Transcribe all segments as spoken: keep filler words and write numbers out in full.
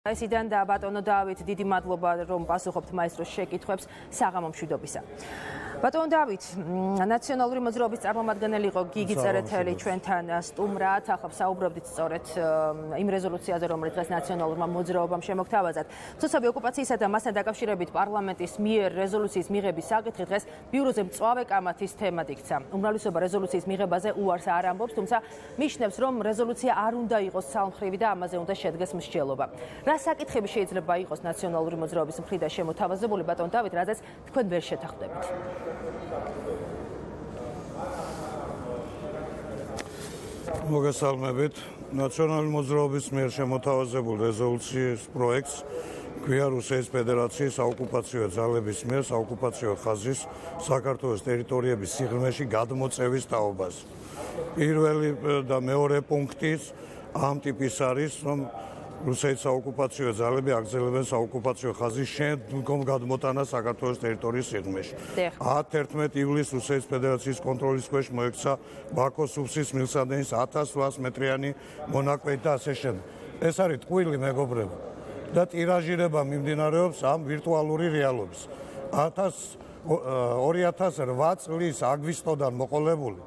ესიდან და ბატონო დავით, დიდი მადლობა რომ პასუხობთ მაესტროს შეკითხვებს საღამო მშვიდობისა. ბატონო დავით, ნაციონალური მოძრაობის წარმომადგენელი იყო გიგი წერეთელი ჩვენთან სტუმრად, ახლა საუბრობდით სწორედ იმ რეზოლუციაზე, რომელიც დღეს ნაციონალურმა მოძრაობამ შემოგთავაზათ. თუმცა ოკუპაციისა და მასთან დაკავშირებით პარლამენტის მიერ რეზოლუციის მიღების საკითხი დღეს ბიუროზე მწვავე კამათის თემად იქცა. უმრავლესობა რეზოლუციის მიღებაზე უარს არ ამბობს, თუმცა მიიჩნევს, რომ რეზოლუცია არ უნდა იყოს ცალმხრივი და ამაზე უნდა შედგეს მსჯელობა. რა საკითხები შეიძლება იყოს ნაციონალური მოძრაობის მხრიდან შემოთავაზებული, ბატონო დავით, რადგან თქვენ ვერ შეთანხმდებით? მოგესალმებით. ნაციონალური მოძრაობის მიერ შემოთავაზებულ რეზოლუციის პროექტს გვია რუსეთის ფედერაციის საოკუპაციო ძალების მიერ საოკუპაციო ხაზის საქართველოს ტერიტორიების სიღრმეში გადმოწევის თაობას. პირველი და მეორე პუნქტის ამ ტიპის არის, რომ რუსეთის საოკუპაციო ძალები აგრძელებენ საოკუპაციო ხაზის შემდგომ გადმოტანას საქართველოს ტერიტორიის სიღრმეში. ათერთმეტი ივლისს რუსეთის ფედერაციის კონტროლის ქვეშ მოექცა ბაქოს უსის მილსადენის ათას რვაას მეტრიანი მონაკვეთი და ასე შემდეგ. ეს არის ტყუილი მეგობრებო და ტირაჟირება მიმდინარეობს ამ ვირტუალური რეალობის. ორი ათას რვა წლის აგვისტოდან მოყოლებული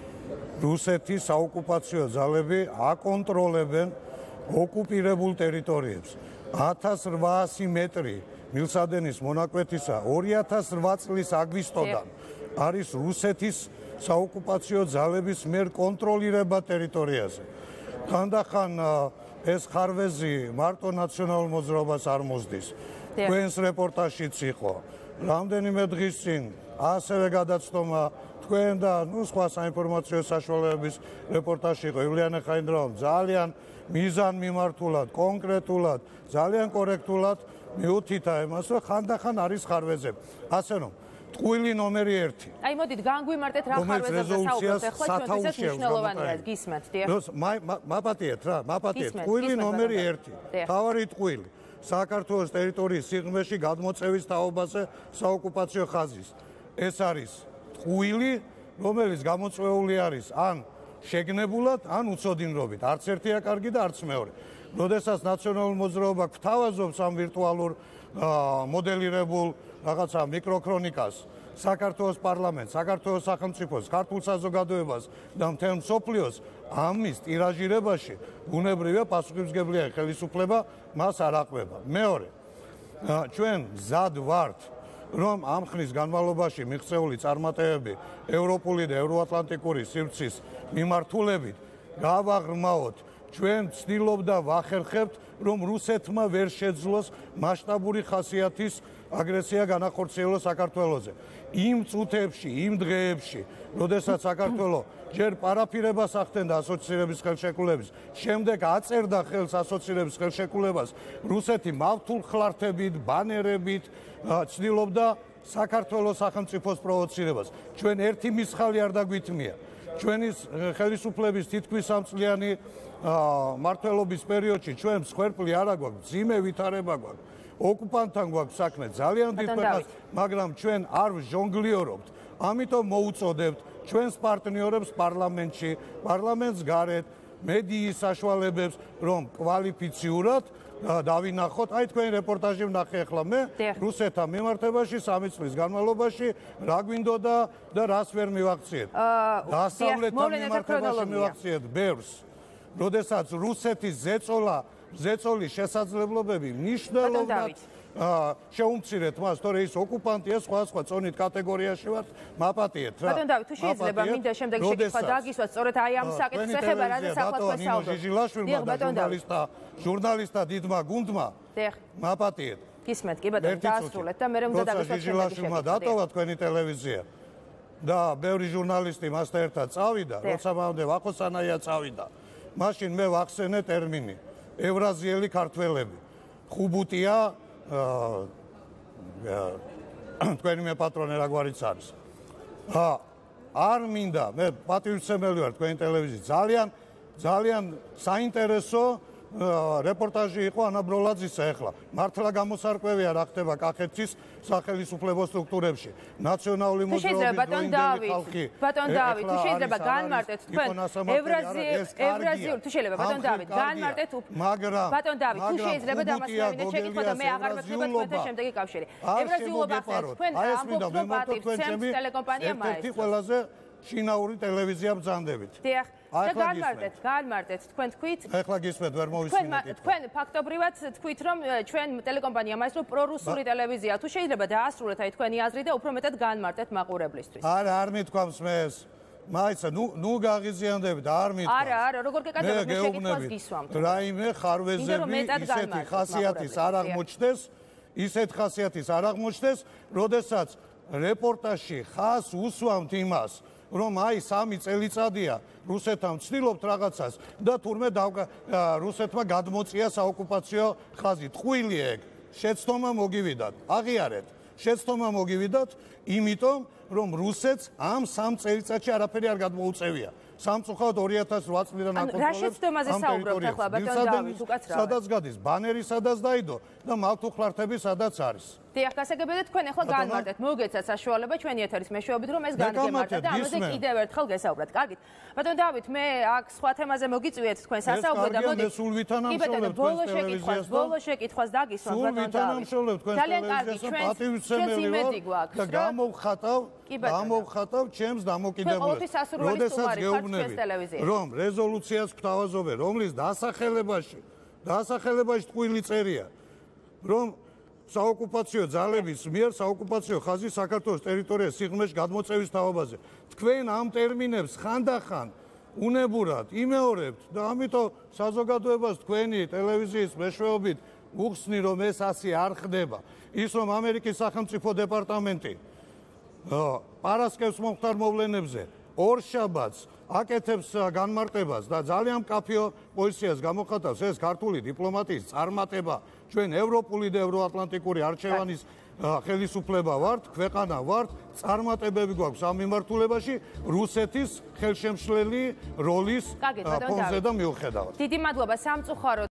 რუსეთის საოკუპაციო ძალები აკონტროლებენ ოკუპირებულ ტერიტორიებს. ათას რვაასი მეტრი მილსადენის მონაკვეთისა ორი ათას რვა წლის აგვისტოდან არის რუსეთის საოკუპაციო ძალების მიერ კონტროლირება ტერიტორიაზე. ხანდახან ეს ხარვეზი მარტო ნაციონალურ მოძრაობას არ მოსდის. თქვენს რეპორტაჟშიც იყო რამდენიმე დღის წინ ასევე გადაცნობა თქვენ და ნუ სხვა საინფორმაციო საშუალებების რეპორტაჟი იყო ივლიანე ხაინდრავამ ძალიან მიზან მიმართულად, კონკრეტულად, ძალიან კორექტულად მიუთითა იმას, რომ ხანდახან არის ხარვეზები. ასე რომ, ტყუილი ნომერი ერთი. აი მოდით განგვიმარტეთ რა ხარვეზებზე საუბრობთ ახლა ჩვენთვის მნიშვნელოვანია, გისმენთ, დიახ. მაპატიეთ რა, მაპატიეთ. ტყუილი ნომერი ერთი. თავარი ტყუილი. საქართველოს ტერიტორიის სიღრმეში გადმოწევის თაობაზე საოკუპაციო ხაზის. ეს არის ტყუილი, რომელიც გამოწვეული არის ან შეგნებულად, ან უცოდინრობით. არც ერთია კარგი და არც მეორე. როდესაც ნაციონალური მოძრაობა გვთავაზობს ამ ვირტუალურ მოდელირებულ რაღაცა მიკროქრონიკას, საქართველოს პარლამენტს, საქართველოს სახელმწიფოს, ქართულ საზოგადოებას და მთელ მსოფლიოს ამის ტირაჟირებაში ბუნებრივია პასუხისმგებლია ხელისუფლება მას არ აყვება. მეორე, ჩვენ მზად ვართ რომ ამ ხნის განმავლობაში მიღწეული წარმატებები ევროპული და ევროატლანტიკური სივრცის მიმართულებით გავაღრმაოთ. ჩვენ ვცდილობ და ვახერხებთ, რომ რუსეთმა ვერ შეძლოს მასშტაბური ხასიათის აგრესია განახორციელოს საქართველოზე. იმ წუთებში, იმ დღეებში, როდესაც საქართველო ჯერ პარაფირებას ახდენდა ასოცირების ხელშეკრულების, შემდეგ აწერდა ხელს ასოცირების ხელშეკრულებას, რუსეთი მავთულ ხლართებით, ბანერებით ცდილობდა საქართველოს სახელმწიფოს პროვოცირებას. ჩვენ ერთი მისხალი არ დაგვითმია. ჩვენი ხელისუფლების თითქმის სამწლიანი მმართველობის პერიოდში ჩვენ მსხვერპლი არ აგვაქვს, მძიმე ვითარება გვაქვს. ოკუპანტთან გვაქვს საქმე ძალიან დიდ ქვეყანას, მაგრამ ჩვენ არ ვჟონგლიორობთ. ამიტომ მოუწოდებთ ჩვენს პარტნიორებს პარლამენტში, პარლამენტს გარეთ, მედიის საშუალებებს, რომ კვალიფიციურად დავინახოთ. აი თქვენი რეპორტაჟი ვნახე ახლა მე რუსეთთან მიმართებაში სამი წლის განმავლობაში რა გვინდოდა და რას ვერ მივაქციეთ. დასავლეთთან მიმართებაში მივაქციეთ ბევრს. როდესაც რუსეთის ზეწოლა, ზეწოლის შესაძლებლობები მნიშვნელოვნად შეუმცირეთ მას, თორე ის ოკუპანტია, სხვა სხვა წონით კატეგორიაში ვართ, მაპატიეთ რა. ბატონ დავით, თუ შეიძლება მინდა შემდეგი შეკითხვა დააგისვათ, სწორედ აი ამ საკითხს ეხება, რადგან ახლა თქვენ საუბრობთ. ჟიჟილაშვილმა და ჟურნალისტა, ჟურნალისტა დიდმა გუნდმა მაპატიეთ. გისმენთ, კი ბატონო, დაასრულეთ და მე რომ უნდა დაგისვათ შემდეგი ჟიჟილაშვილმა დატოვა თქვენი ტელევიზია და ბევრი ჟურნალისტი მასთან ერთად წავიდა, როცა მანამდე ვახოსანაია წავიდა. მაშინ მე ვახსენე ტერმინი ევრაზიელი ქართველები. ხუბუტია თქვენი მე პატრონე რაგვარიც არის. არ მინდა, მე პატივისცემელი ვარ თქვენი ტელევიზიის, ძალიან ძალიან საინტერესო რეპორტაჟი იყო ანა ბროლაძისა ეხლა. მართლა გამოსარკვევია რა ხდება კახეთის სახელმწიფო სტრუქტურებში. ნაციონალური მოძრაობის დროინდელი ხალხი. ბატონ დავით, თუ შეიძლება განმარტეთ თქვენ ევრაზიულ, თუ შეიძლება ბატონ დავით, განმარტეთ მაგრამ ბატონ დავით, თუ შეიძლება დამასწრებინეთ შეკითხვა და მე აღარ მეცდება თქვენთან შემდეგი კავშირი. ევრაზიულობა ხართ თქვენ ამბობთ რომ პატივცემთ ტელეკომპანია მაესტრო. ერთ-ერთი ყველაზე შინაური ტელევიზია ბრძანდებით. დიახ. და განმარტეთ, განმარტეთ, თქვენ თქვით? ეხლა გისმენთ, ვერ მოვისმინეთ. თქვენ ფაქტობრივად თქვით, რომ ჩვენ ტელეკომპანია მაესტრო პრორუსული ტელევიზია. თუ შეიძლება დაასრულეთ აი თქვენი აზრი და უფრო მეტად განმარტეთ მაყურებლისთვის. არა, არ მithქვამს მეს. მაიცა, ნუ ნუ გაღიზიანდებით, არ მithქვამს. არა, არა, როგორ გეკეთებთ მე შეკითხვას გისვამთ. რაიმე ხარვეზები ისეთი ხასიათის არ აღმოჩნდეს, ისეთ ხასიათის არ აღმოჩნდეს, როდესაც რეპორტაჟში ხას უსვამთ იმას, რომ აი სამი წელიწადია რუსეთთან ვცდილობთ რაღაცას და თურმე რუსეთმა გადმოწია საოკუპაციო ხაზი. ტყუილი ეგ, შეცდომა მოგივიდათ, აღიარეთ, შეცდომა მოგივიდათ, იმიტომ რომ რუსეთს ამ სამ წელიწადში არაფერი არ გადმოუწევია. სამწუხაროდ ორი ათას ოთხ წლიდან აკონტროლებს. რა შეცდომაზე საუბრობთ ახლა ბატონ დავით, უკაცრავად. სადაც გადის ბანერი, სადაც დაიდო და მავთუხლართები სადაც არის. დიახ, გასაგებია თქვენ ახლა განმარტეთ. მოგეცათ საშუალება ჩვენი ეთერის მეშვეობით რომ ეს განგემართეთ და ამაზე კიდევ ერთხელ გესაუბრათ. კარგით. ბატონ დავით, მე აქ სხვა თემაზე მოგიწვიეთ თქვენ სასაუბრო და მოდი. სულ ვითანამშრომლობთ თქვენს ტელევიზიას. ბოლო შეკითხვას დაგისვამთ ბატონ დავით. სულ ვითანამშრომლობთ თქვენს ტელევიზიას, პატივცემელი ვარ და გამოვხატავ, გამოვხატავ ჩემს დამოკიდებულებას. როდესაც გეუბნები რომ რეზოლუციას გვთავაზობენ, რომლის დასახელებაში, დასახელებაში ტყუილი წერია, რომ საოკუპაციო ძალების მიერ საოკუპაციო ხაზი საქართველოს ტერიტორიაზე სიღრმეში გადმოწევის თაობაზე. თქვენ ამ ტერმინებს ხანდახან უნებურად იმეორებთ და ამიტომ საზოგადოებას თქვენი ტელევიზიის მეშვეობით უხსნი რომ ეს ასე არ ხდება. ის რომ ამერიკის სახელმწიფო დეპარტამენტი პარასკევს მომხდარ მოვლენებზე ორშაბათს აკეთებს განმარტებას და ძალიან მკაფიო პოზიციას გამოხატავს ეს ქართული დიპლომატიის წარმატება. ჩვენ ევროპული და ევროატლანტიკური არჩევანის ხელისუფლება ვართ, ქვეყანა ვართ, წარმატებები გვაქვს ამ მიმართულებაში რუსეთის ხელშემშლელი როლის ფონზე და მიუხედავად. დიდი მადლობა სამწუხაროდ